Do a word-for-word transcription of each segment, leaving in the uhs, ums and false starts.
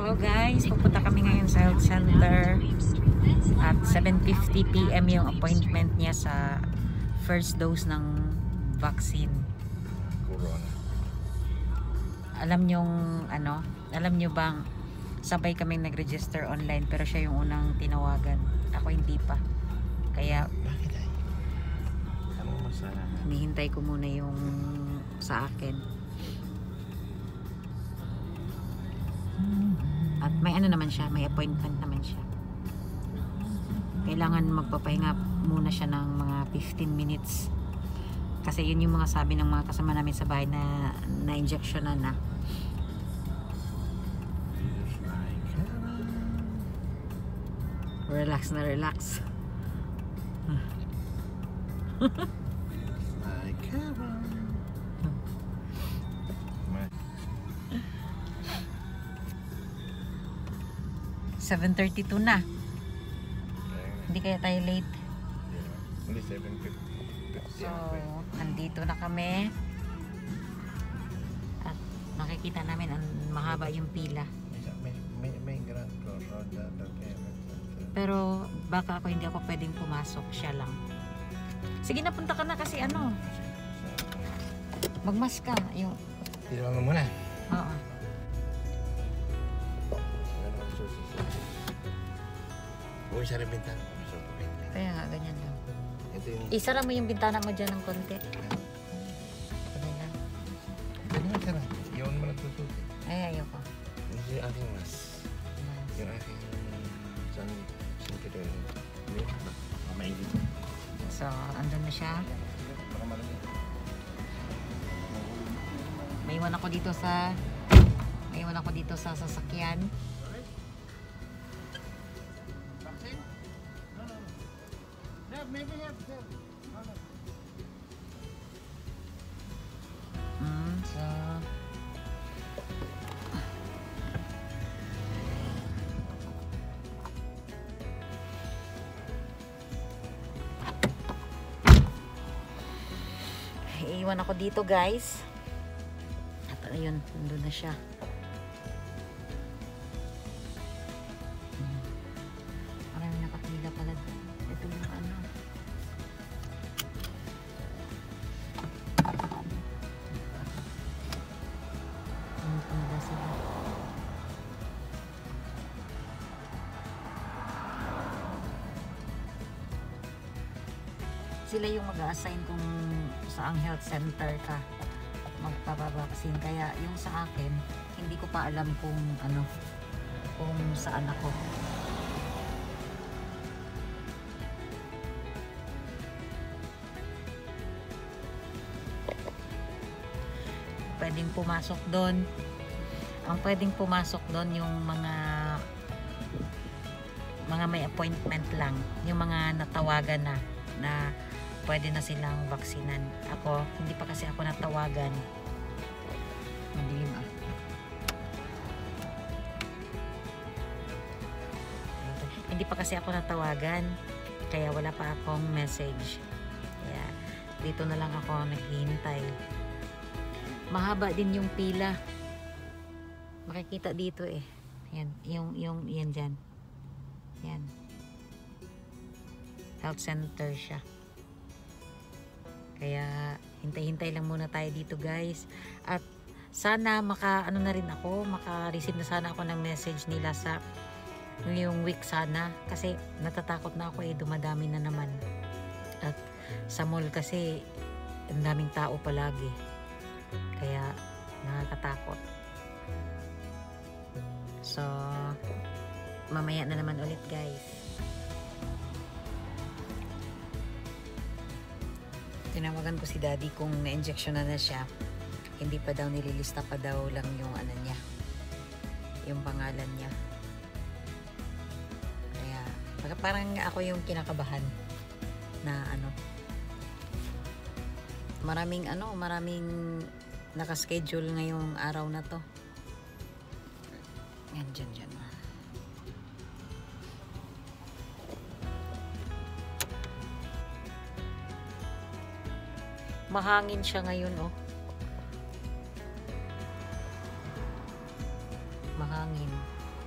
Hello guys, pupunta kami ngayon sa health center at seven fifty p m yung appointment niya sa first dose ng vaccine. Corona. Alam nyong ano, alam nyo bang sabay kaming nag-register online pero siya yung unang tinawagan. Ako hindi pa. Kaya Bakit ay? Ano masana? hinihintay ko muna yung sa akin. At may ano naman siya, may appointment naman siya. Kailangan magpapahinga muna siya ng mga fifteen minutes. Kasi yun yung mga sabi ng mga kasama namin sa bahay na na-injection na na. Relax na relax. seven thirty-two na. Hindi kaya tayo late. Only seven fifty. So, nandito na kami. At nakikita namin ang mahaba yung pila. May may may grand road na Pero baka ako hindi ako pwedeng pumasok, siya lang. Sige na, punta ka na kasi ano. Magmask ka yung. Tira mo muna. Oo. Uy, sa rin bintana. Kaya nga, ganyan lang. Ito yung... Isara mo yung bintana mo dyan ng konti. Ano lang. Pwede mo sara. Iyon mo nagtututi. Ay, ayoko. Ito yung aking mas. Yung aking... San... San kita yun. Hindi. Mamaigit. So, andun na siya. Baka malamig. May iwan ako dito sa... May iwan ako dito sa sasakyan. Mm, so iiwan ako dito guys. At ayun, nandun na siya. Maraming nakapila pala. Ito yung ano. Pumipila sila. Sila yung mag-a-assign kung saang health center ka magpapabaksin. Kaya yung sa akin, hindi ko pa alam kung ano, kung saan ako. Pwedeng pumasok doon. Ang pwedeng pumasok doon yung mga mga may appointment lang, yung mga natawagan na na pwede na silang baksinan. Ako, hindi pa kasi ako natawagan. Madilim ah. Hindi pa kasi ako natawagan. Kaya wala pa akong message. Kaya dito na lang ako naghihintay. Mahaba din yung pila. Makikita dito eh. Yan, yung yung yan diyan. Yan. Health center siya. Kaya hintay-hintay lang muna tayo dito guys. At sana maka ano na rin ako, maka-receive na sana ako ng message nila sa yung week sana, kasi natatakot na ako eh, dumadami na naman. At sa mall kasi ang daming tao palagi. Kaya nakakatakot. So mamaya na naman ulit guys. Tinawagan ko si daddy kung na-injection na na siya. Hindi pa daw, nililista pa daw lang yung ano niya, yung pangalan niya. Kaya parang ako yung kinakabahan na ano, maraming ano, maraming nakaschedule ngayong araw na to. Yan, dyan, dyan. Mahangin siya ngayon, oh. Mahangin.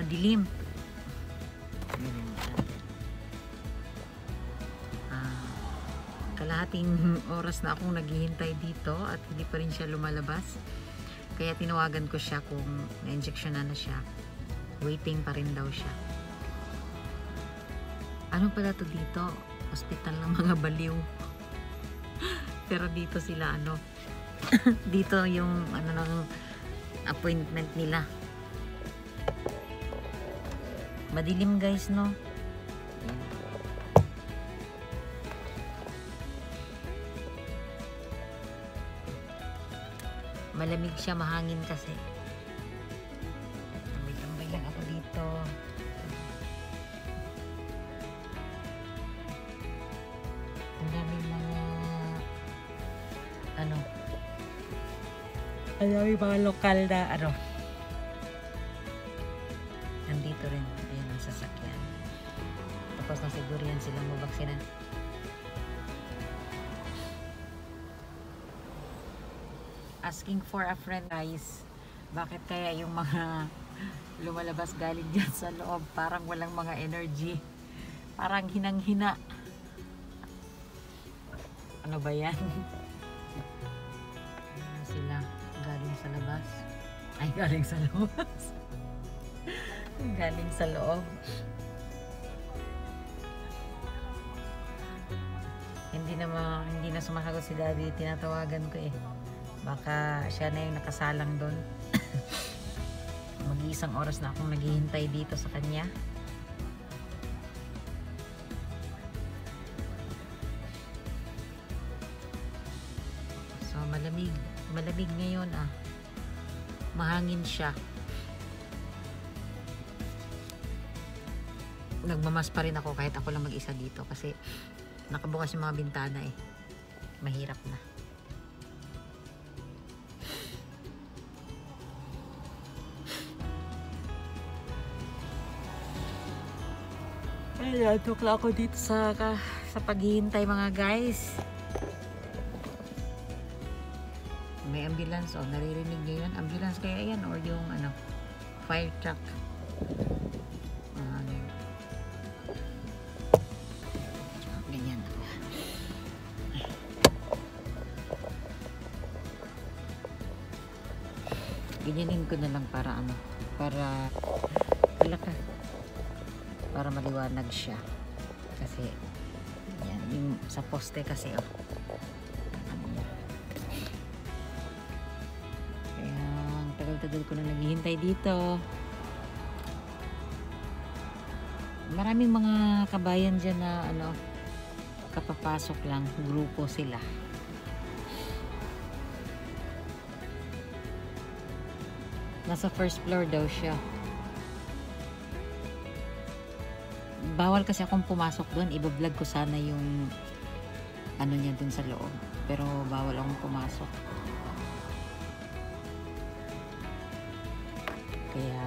Madilim. Ganun siya. Ah, kalahating oras na akong naghihintay dito at hindi pa rin siya lumalabas. Kaya tinawagan ko siya kung na-injection na na siya. Waiting pa rin daw siya. Ano pala to dito? Hospital ng mga baliw. Pero dito sila ano, dito yung ano ng appointment nila. Madilim guys, no? Malamig siya, mahangin kasi. Tambay-tambay lang ako dito. Ang daming mga ano, ang daming mga lokal na ano. Nandito rin, ayan ang sasakyan. Tapos na siguro yan silang mabaksinan. Asking for a friend guys. Bakit kaya yung mga lumalabas galing dyan sa loob parang walang mga energy, parang hinang-hina. Ano ba yan? Ano sila galing sa labas? Ay, galing sa labas. Galing sa loob. Hindi na ma, hindi na sumasagot si Daddy, tinatawagan ko eh. Baka siya na yung nakasalang doon. Mag-iisang oras na akong naghihintay dito sa kanya. So malamig, malamig ngayon ah. Mahangin siya. Nagmamas pa rin ako kahit ako lang mag-isa dito kasi nakabukas yung mga bintana eh. Mahirap na. Ayan, tukla ako dito sa sa paghihintay mga guys. May ambulance, oh, naririnig niyo yun? Ambulance kaya yan or yung ano, fire truck. Uh, ganyan. Ganyanin ko na lang para ano, para alaka. Para maliwanag siya kasi yan, yung sa poste kasi oh. Kaya tagal-tagal ko na naghihintay dito. Maraming mga kabayan dyan na ano, kapapasok lang, grupo sila. Nasa first floor daw siya. Bawal kasi akong pumasok doon. Iba-vlog ko sana yung ano niya dun sa loob. Pero bawal akong pumasok. Kaya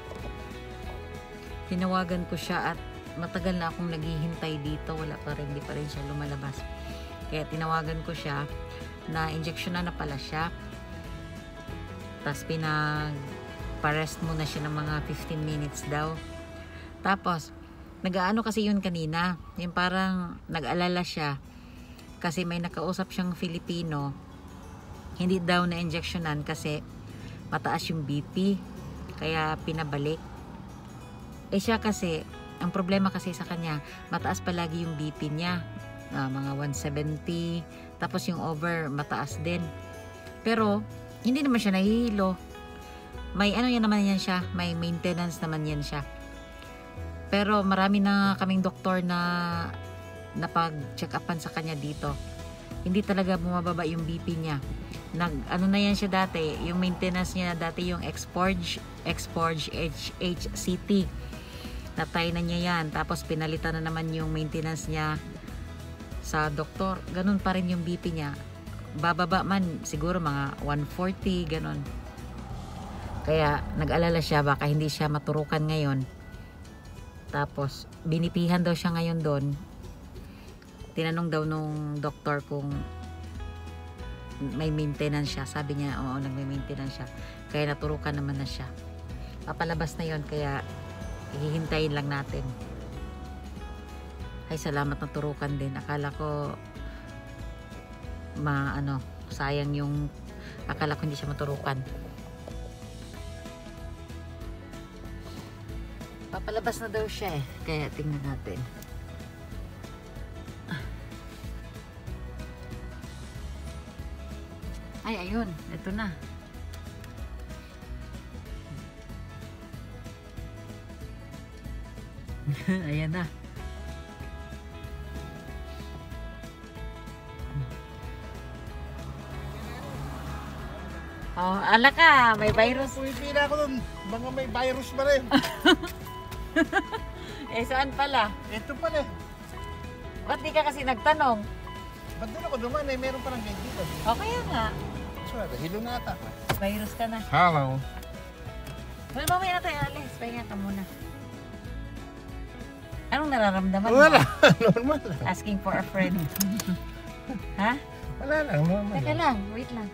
tinawagan ko siya at matagal na akong naghihintay dito. Wala pa rin, hindi pa rin siya lumalabas. Kaya tinawagan ko siya na injection na na pala siya. Tapos pinag-parest muna siya ng mga fifteen minutes daw. Tapos nag-aano kasi yun kanina, yung parang nag-alala siya kasi may nakausap siyang Filipino, hindi daw na injectionan kasi mataas yung B P, kaya pinabalik. Eh siya kasi, ang problema kasi sa kanya, mataas palagi yung B P niya, uh, mga one seventy, tapos yung over mataas din. Pero hindi naman siya nahihilo, may ano yan naman yan siya, may maintenance naman yan siya. Pero marami na kaming doktor na napag-check upan sa kanya dito. Hindi talaga bumababa yung B P niya. Nag ano na yan siya dati, yung maintenance niya dati yung Exporge, Exporge H C T. Natay na niya yan. Tapos pinalitan na naman yung maintenance niya sa doktor. Ganun pa rin yung B P niya. Bababa man siguro mga one forty ganun. Kaya nag-alala siya baka hindi siya maturukan ngayon. Tapos, binipihan daw siya ngayon doon. Tinanong daw nung doktor kung may maintenance siya. Sabi niya, oo, nagme-maintenance siya. Kaya naturukan naman na siya. papalabas na yon, kaya hihintayin lang natin. Ay, salamat na turukan din. Akala ko ma ano, sayang yung akala ko hindi siya maturukan. Papalabas na daw siya eh, kaya tingnan natin. Ay, ayun, ito na. Ayan na. Oh, ala ka, may virus. Pumipila ako dun. Baka may virus pa rin. Eh, saan pala? Ito pala eh. Ba't di ka kasi nagtanong? Ba't doon ako duman eh? Meron palang gate dito. O, kaya nga. Sorry, hilo na ata. Virus ka na. Hello. Well, mamaya na tayo, Alex. Pahinga ka muna. Anong nararamdaman mo? Wala, normal lang. Asking for a friend. Ha? Wala lang, normal Teka lang. lang, wait lang.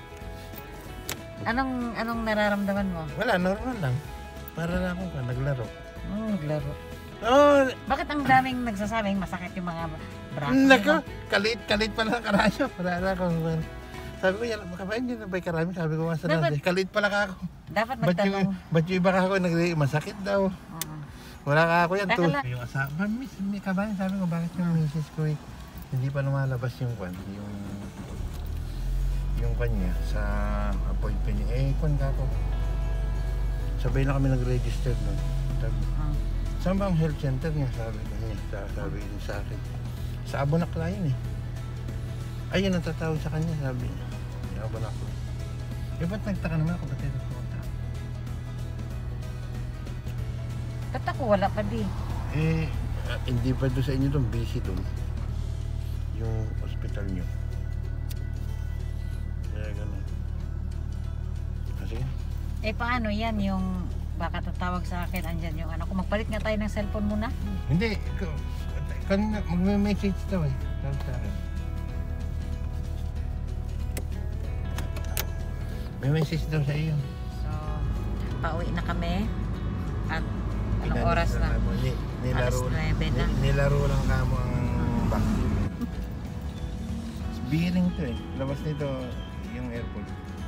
Anong anong nararamdaman mo? Wala, normal lang. Para lang ako ka, naglaro. Hmm, naglaro. Oh, Bakit ang daming nagsasabing masakit yung mga braso? nako, mo? kalit, kalit pala ang karasyo. Wala na ako. Sabi ko, yan, makabayan yun na ba'y karami? Sabi ko, masa Dapat- na. Kalit pala ka ako. Dapat Ba't magtanong. yung, ba't yung iba ka ako, nagre- masakit daw. Oo. Wala ka ako yan. Teka To. lang. Yung asawa, miss, may kabayan. Sabi ko, bakit yung misis ko eh, hindi pa lumalabas yung kwan, yung yung kanya sa appointment niya. Eh, kwan ka ako. Sabay na kami nag-register nun. Sabi, Ah. saan ba ang health center niya? Sabi ko niya, sa- sabi niya sa akin. Sa Abonacla yun eh. Ayun ang tatawag sa kanya, sabi niya. Sa Abonacla. Eh, ba't nagtaka naman ako? Ba't ito pumunta? Ba't ako wala pa di? Eh, ah, hindi pa doon sa inyo doon, busy doon. Yung hospital niyo. Kaya ganun. Kasi, Eh paano yan yung baka tatawag sa akin, andyan yung ano ko, magpalit nga tayo ng cellphone muna. hindi, ikaw, kanina magme-message daw eh. Tawag sa akin. May message daw sa iyo. So, pauwi na kami. At anong Pinano- oras na? Ni, nilaro, Alas nuwebe na. ni- nilaro lang kamo ang vaccine. Biring to eh. Labas nito yung airport.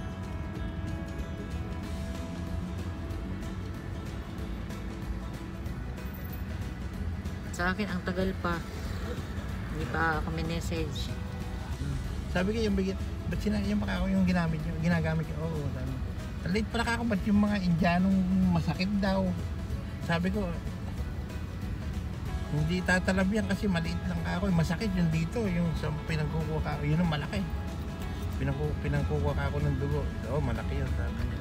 Sa akin, ang tagal pa. Hindi pa kami message. Sabi ko yung bigit, ba't sinabi yung baka ako yung ginamit nyo, ginagamit nyo? Oo, sabi. Late pala ka ako, ba't yung mga Indianong masakit daw? Sabi ko, hindi tatalab yan kasi maliit lang ka ako. Masakit yung dito, yung sa pinagkukuha ka ako, yun ang malaki. Pinangku, pinangkukuha ka ako ng dugo. Oo, malaki yun, sabi niya.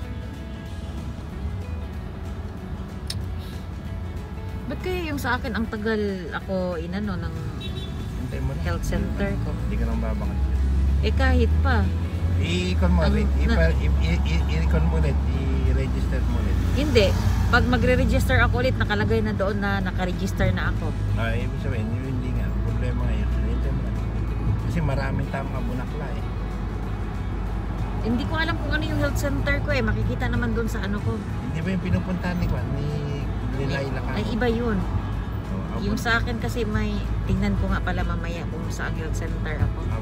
Ba't kaya yung sa akin, ang tagal ako inano ng Hintay mo na. health center ko? Hindi ka nang babakas. Eh kahit pa. I-icon mo Ang- ulit. na- I- i- i- I-icon mo ulit. I-register mo ulit. Hindi. Pag magre-register ako ulit, nakalagay na doon na nakaregister na ako. Ah, ibig sabihin, yun hindi nga. Problema ngayon. Hintay mo na. Kasi maraming tamang abunakla eh. Hindi ko alam kung ano yung health center ko eh. Makikita naman doon sa ano ko. Hindi ba yung pinupuntahan ni Kwan? Ni Lilayla ka? Ay, iba yun. Oh, Yung sa akin kasi may, tingnan ko nga pala mamaya kung saan health center ako.